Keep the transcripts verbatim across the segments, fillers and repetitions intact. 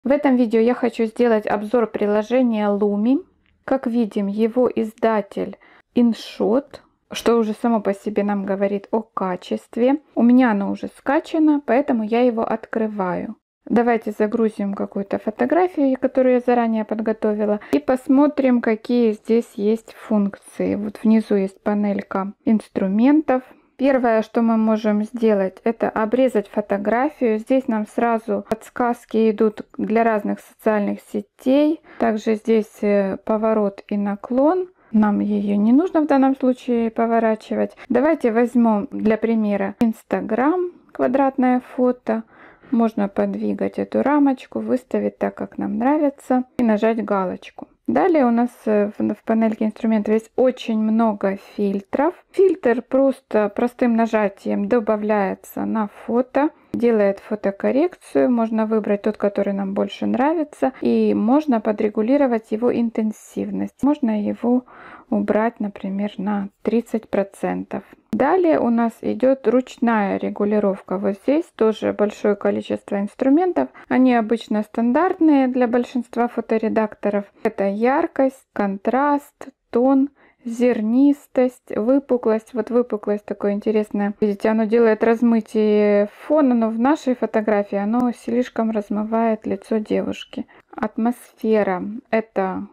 В этом видео я хочу сделать обзор приложения Lumi. Как видим, его издатель InShot, что уже само по себе нам говорит о качестве. У меня оно уже скачано, поэтому я его открываю. Давайте загрузим какую-то фотографию, которую я заранее подготовила, и посмотрим, какие здесь есть функции. Вот внизу есть панелька инструментов. Первое, что мы можем сделать, это обрезать фотографию. Здесь нам сразу подсказки идут для разных социальных сетей. Также здесь поворот и наклон. Нам ее не нужно в данном случае поворачивать. Давайте возьмем для примера Instagram, квадратное фото. Можно подвигать эту рамочку, выставить так, как нам нравится, и нажать галочку. Далее у нас в, в панельке инструментов есть очень много фильтров. Фильтр просто простым нажатием добавляется на фото, делает фотокоррекцию. Можно выбрать тот, который нам больше нравится, и можно подрегулировать его интенсивность. Можно его убрать, например, на тридцать процентов. Далее у нас идет ручная регулировка. Вот здесь тоже большое количество инструментов. Они обычно стандартные для большинства фоторедакторов. Это яркость, контраст, тон, зернистость, выпуклость. Вот выпуклость такое интересное. Видите, оно делает размытие фона, но в нашей фотографии оно слишком размывает лицо девушки. Атмосфера — это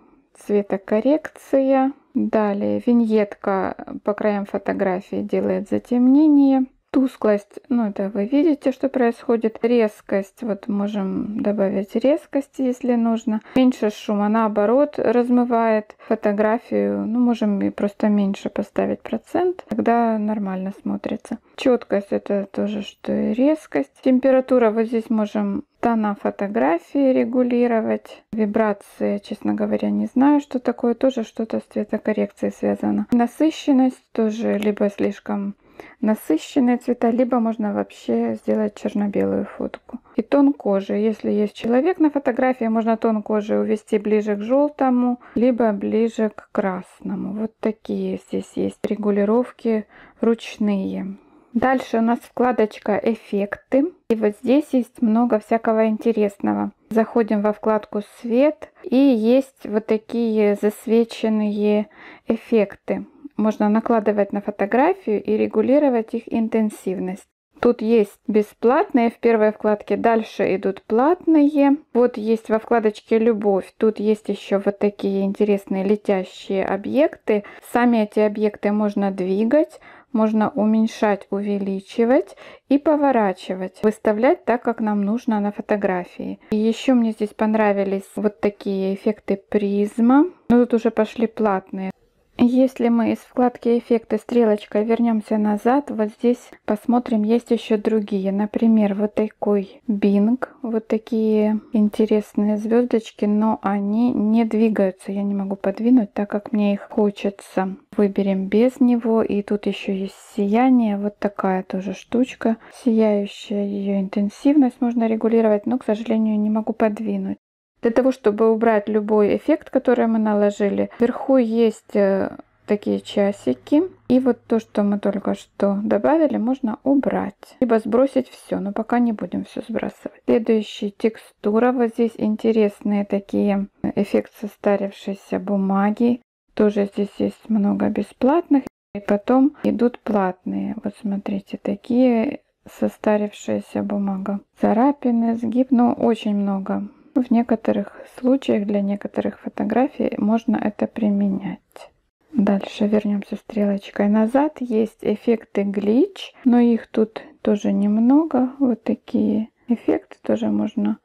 цветокоррекция. Далее виньетка по краям фотографии делает затемнение. Тусклость, ну это вы видите, что происходит. Резкость, вот можем добавить резкость, если нужно. Меньше шума, наоборот, размывает фотографию. Ну, можем и просто меньше поставить процент, тогда нормально смотрится. Четкость — это тоже что и резкость. Температура, вот здесь можем тона фотографии регулировать. Вибрации, честно говоря, не знаю, что такое. Тоже что-то с цветокоррекцией связано. Насыщенность тоже либо слишком насыщенные цвета, либо можно вообще сделать черно-белую фотку. И тон кожи. Если есть человек на фотографии, можно тон кожи увести ближе к желтому, либо ближе к красному. Вот такие здесь есть регулировки ручные. Дальше у нас вкладочка «Эффекты». И вот здесь есть много всякого интересного. Заходим во вкладку «Свет», и есть вот такие засвеченные эффекты. Можно накладывать на фотографию и регулировать их интенсивность. Тут есть бесплатные в первой вкладке, дальше идут платные. Вот есть во вкладочке «Любовь». Тут есть еще вот такие интересные летящие объекты. Сами эти объекты можно двигать, можно уменьшать, увеличивать и поворачивать. Выставлять так, как нам нужно на фотографии. И еще мне здесь понравились вот такие эффекты призма. Но тут уже пошли платные. Если мы из вкладки «Эффекты» стрелочкой вернемся назад, вот здесь посмотрим, есть еще другие. Например, вот такой Bing, вот такие интересные звездочки, но они не двигаются. Я не могу подвинуть, так как мне их хочется. Выберем без него. И тут еще есть сияние. Вот такая тоже штучка. Сияющая, ее интенсивность можно регулировать, но, к сожалению, не могу подвинуть. Для того, чтобы убрать любой эффект, который мы наложили, вверху есть такие часики. И вот то, что мы только что добавили, можно убрать. Либо сбросить все, но пока не будем все сбрасывать. Следующий — текстура. Вот здесь интересные такие эффекты состарившейся бумаги. Тоже здесь есть много бесплатных. И потом идут платные. Вот смотрите, такие состарившаяся бумага. Царапины, сгиб, ну очень много. В некоторых случаях для некоторых фотографий можно это применять. Дальше вернемся стрелочкой назад. Есть эффекты глич, но их тут тоже немного. Вот такие эффекты тоже можно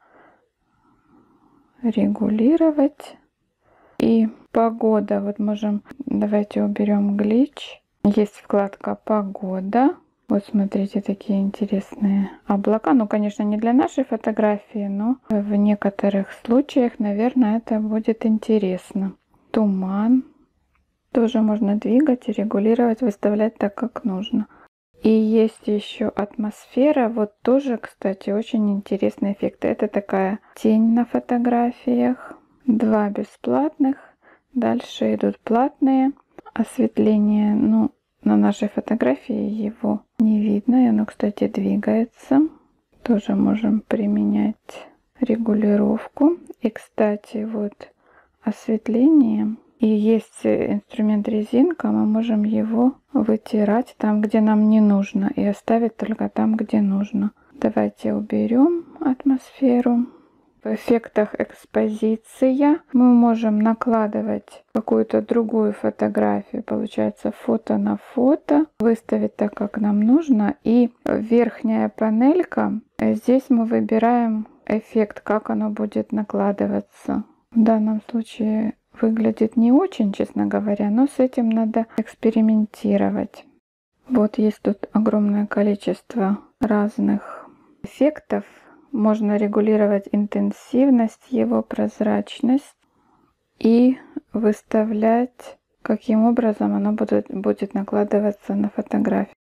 регулировать. И погода. Вот можем, давайте уберем глич. Есть вкладка «Погода». Вот смотрите, такие интересные облака. Ну, конечно, не для нашей фотографии, но в некоторых случаях, наверное, это будет интересно. Туман. Тоже можно двигать и регулировать, выставлять так, как нужно. И есть еще атмосфера. Вот тоже, кстати, очень интересный эффект. Это такая тень на фотографиях. Два бесплатных. Дальше идут платные. Осветление, ну, на нашей фотографии его не видно. И оно, кстати, двигается. Тоже можем применять регулировку. И, кстати, вот осветление. И есть инструмент резинка, мы можем его вытирать там, где нам не нужно, и оставить только там, где нужно. Давайте уберем атмосферу. В эффектах экспозиция мы можем накладывать какую-то другую фотографию, получается фото на фото, выставить так, как нам нужно. И верхняя панелька, здесь мы выбираем эффект, как оно будет накладываться. В данном случае выглядит не очень, честно говоря, но с этим надо экспериментировать. Вот есть тут огромное количество разных эффектов. Можно регулировать интенсивность его, прозрачность и выставлять, каким образом оно будет, будет накладываться на фотографию.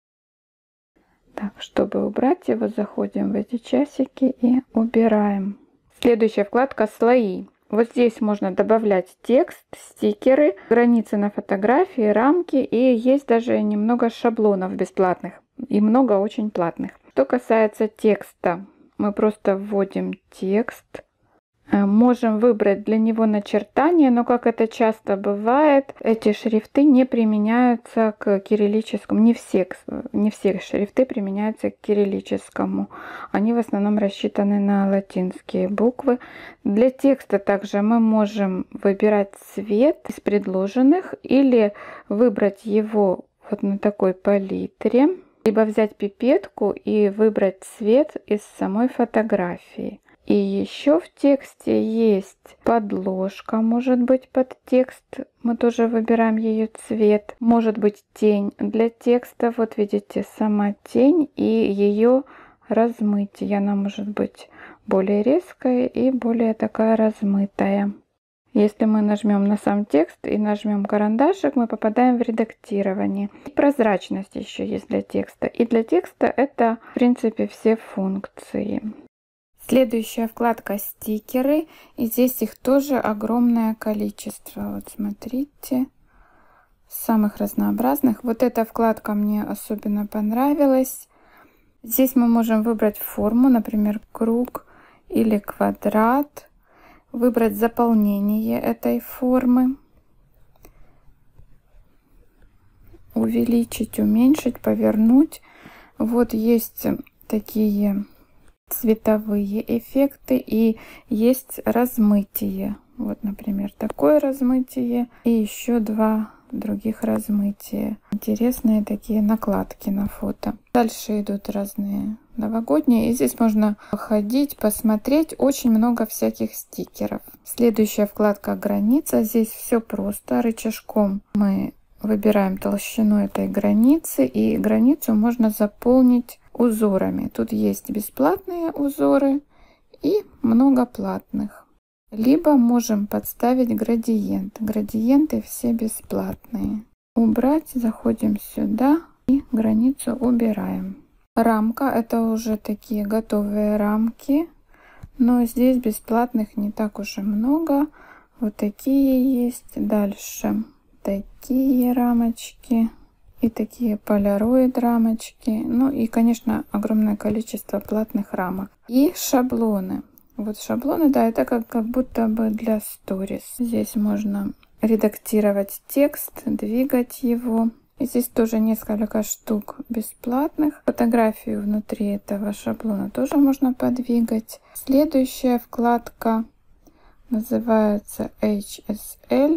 Так, чтобы убрать его, заходим в эти часики и убираем. Следующая вкладка «Слои». Вот здесь можно добавлять текст, стикеры, границы на фотографии, рамки, и есть даже немного шаблонов бесплатных и много очень платных. Что касается текста, мы просто вводим текст. Можем выбрать для него начертание, но, как это часто бывает, эти шрифты не применяются к кириллическому. Не все, не все шрифты применяются к кириллическому. Они в основном рассчитаны на латинские буквы. Для текста также мы можем выбирать цвет из предложенных или выбрать его вот на такой палитре. Либо взять пипетку и выбрать цвет из самой фотографии. И еще в тексте есть подложка, может быть, под текст. Мы тоже выбираем ее цвет. Может быть, тень для текста. Вот видите, сама тень и ее размытие. Она может быть более резкая и более такая размытая. Если мы нажмем на сам текст и нажмем карандашик, мы попадаем в редактирование. Прозрачность еще есть для текста. И для текста это, в принципе, все функции. Следующая вкладка «Стикеры». И здесь их тоже огромное количество. Вот смотрите, самых разнообразных. Вот эта вкладка мне особенно понравилась. Здесь мы можем выбрать форму, например, круг или квадрат. Выбрать заполнение этой формы. Увеличить, уменьшить, повернуть. Вот есть такие цветовые эффекты и есть размытие. Вот, например, такое размытие и еще два других размытия. Интересные такие накладки на фото. Дальше идут разные новогодние. И здесь можно походить, посмотреть. Очень много всяких стикеров. Следующая вкладка «Граница». Здесь все просто. Рычажком мы выбираем толщину этой границы. И границу можно заполнить узорами. Тут есть бесплатные узоры и много платных. Либо можем подставить градиент. Градиенты все бесплатные. Убрать, заходим сюда и границу убираем. Рамка — это уже такие готовые рамки, но здесь бесплатных не так уж и много. Вот такие есть. Дальше такие рамочки и такие полароид рамочки. Ну и, конечно, огромное количество платных рамок. И шаблоны. Вот шаблоны, да, это как, как будто бы для сторис. Здесь можно редактировать текст, двигать его. И здесь тоже несколько штук бесплатных. Фотографию внутри этого шаблона тоже можно подвигать. Следующая вкладка называется эйч эс эль.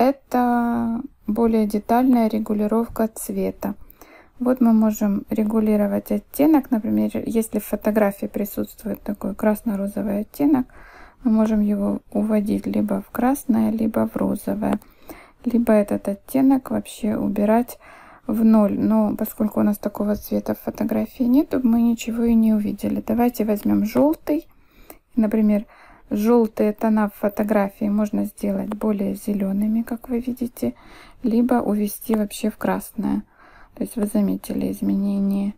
Это более детальная регулировка цвета. Вот мы можем регулировать оттенок. Например, если в фотографии присутствует такой красно-розовый оттенок, мы можем его уводить либо в красное, либо в розовое. Либо этот оттенок вообще убирать в ноль. Но поскольку у нас такого цвета в фотографии нет, мы ничего и не увидели. Давайте возьмем желтый. Например, желтые тона в фотографии можно сделать более зелеными, как вы видите, либо увести вообще в красное. То есть вы заметили изменения.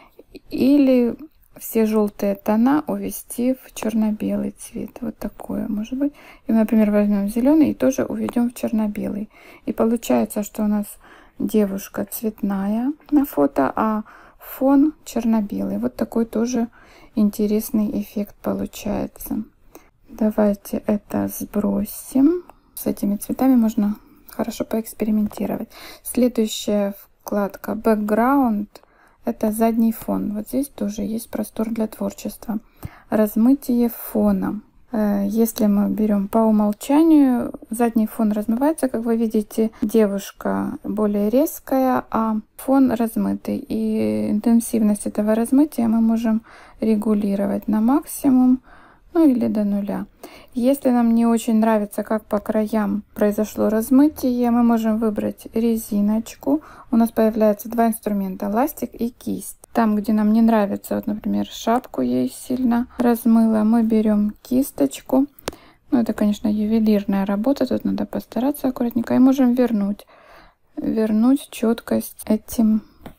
Или все желтые тона увести в черно-белый цвет. Вот такое может быть. И, например, возьмем зеленый и тоже уведем в черно-белый. И получается, что у нас девушка цветная на фото, а фон черно-белый. Вот такой тоже интересный эффект получается. Давайте это сбросим. С этими цветами можно хорошо поэкспериментировать. Следующая вкладка Background. Это задний фон. Вот здесь тоже есть простор для творчества. Размытие фона. Если мы берем по умолчанию, задний фон размывается, как вы видите, девушка более резкая, а фон размытый. И интенсивность этого размытия мы можем регулировать на максимум, ну или до нуля. Если нам не очень нравится, как по краям произошло размытие, мы можем выбрать резиночку. У нас появляются два инструмента: ластик и кисть. Там, где нам не нравится, вот, например, шапку ей сильно размыло, мы берем кисточку. Ну, это, конечно, ювелирная работа, тут надо постараться аккуратненько. И можем вернуть, вернуть четкость этим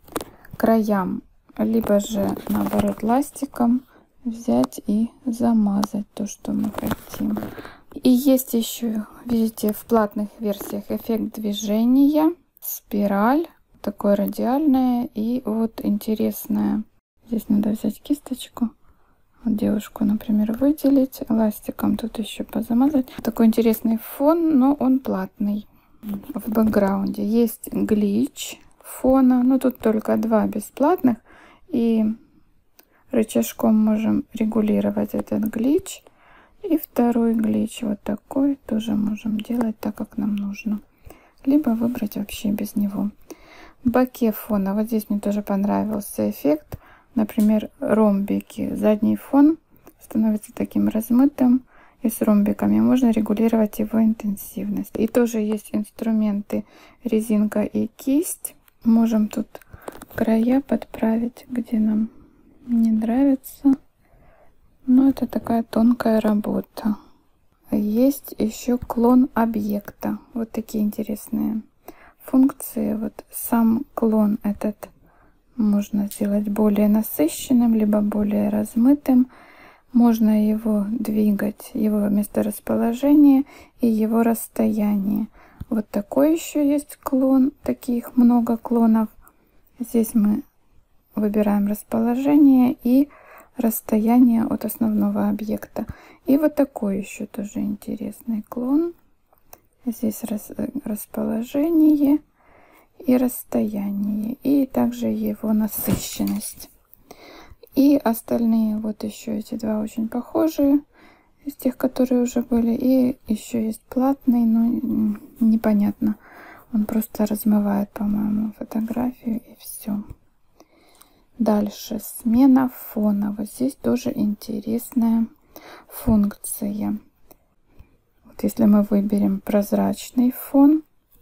краям. Либо же, наоборот, ластиком взять и замазать то, что мы хотим. И есть еще, видите, в платных версиях эффект движения, спираль, такое радиальное и вот интересное. Здесь надо взять кисточку, вот девушку, например, выделить, ластиком тут еще позамазать. Такой интересный фон, но он платный. В бэкграунде есть глич фона, но тут только два бесплатных, и рычажком можем регулировать этот глич. И второй глич вот такой тоже можем делать так, как нам нужно. Либо выбрать вообще без него. Боке фона. Вот здесь мне тоже понравился эффект. Например, ромбики. Задний фон становится таким размытым. И с ромбиками можно регулировать его интенсивность. И тоже есть инструменты резинка и кисть. Можем тут края подправить, где нам не нравится, но это такая тонкая работа. Есть еще клон объекта. Вот такие интересные функции. Вот сам клон этот можно сделать более насыщенным, либо более размытым. Можно его двигать, его месторасположение и его расстояние. Вот такой еще есть клон, таких много клонов. Здесь мы выбираем расположение и расстояние от основного объекта. И вот такой еще тоже интересный клон. Здесь рас, расположение и расстояние. И также его насыщенность. И остальные, вот еще эти два очень похожие. Из тех, которые уже были. И еще есть платный, но непонятно. Он просто размывает, по-моему, фотографию и все. Дальше смена фона. Вот здесь тоже интересная функция. Вот если мы выберем прозрачный фон,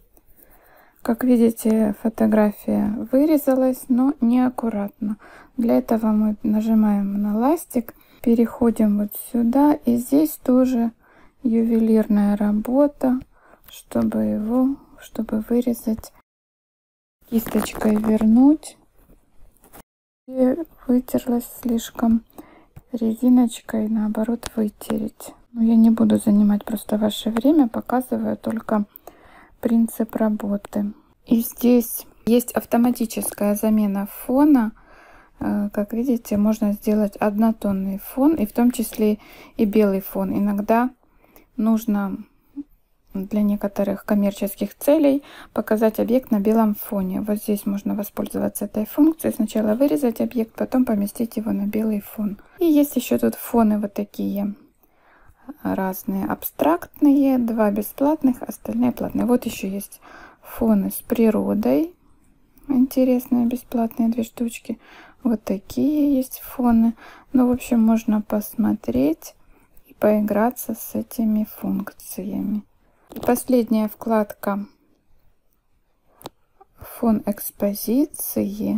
как видите, фотография вырезалась, но неаккуратно. Для этого мы нажимаем на ластик, переходим вот сюда, и здесь тоже ювелирная работа, чтобы его, чтобы вырезать, кисточкой вернуть. И вытерлась слишком, резиночкой наоборот вытереть. Но я не буду занимать просто ваше время, показываю только принцип работы. И здесь есть автоматическая замена фона. Как видите, можно сделать однотонный фон, и в том числе и белый фон. Иногда нужно для некоторых коммерческих целей показать объект на белом фоне. Вот здесь можно воспользоваться этой функцией. Сначала вырезать объект, потом поместить его на белый фон. И есть еще тут фоны вот такие разные, абстрактные, два бесплатных, остальные платные. Вот еще есть фоны с природой, интересные, бесплатные, две штучки. Вот такие есть фоны. Ну, в общем, можно посмотреть и поиграться с этими функциями. Последняя вкладка фон экспозиции.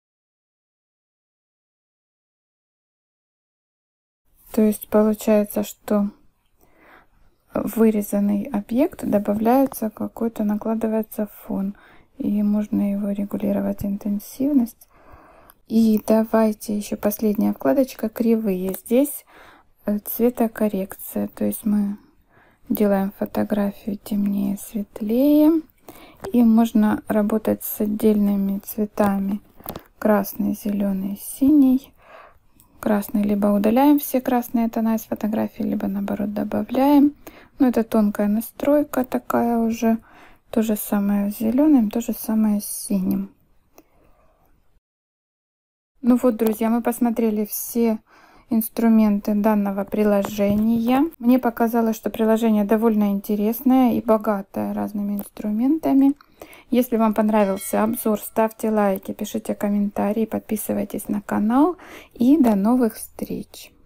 То есть получается, что в вырезанный объект добавляется какой-то, накладывается фон. И можно его регулировать интенсивность. И давайте еще последняя вкладочка кривые. Здесь цветокоррекция. То есть мы делаем фотографию темнее, светлее. И можно работать с отдельными цветами. Красный, зеленый, синий. красный, либо удаляем все красные тона из фотографии, либо наоборот добавляем. Но это тонкая настройка такая уже. То же самое с зеленым, то же самое с синим. Ну вот, друзья, мы посмотрели все инструменты данного приложения. Мне показалось, что приложение довольно интересное и богатое разными инструментами. Если вам понравился обзор, ставьте лайки, пишите комментарии, подписывайтесь на канал и до новых встреч!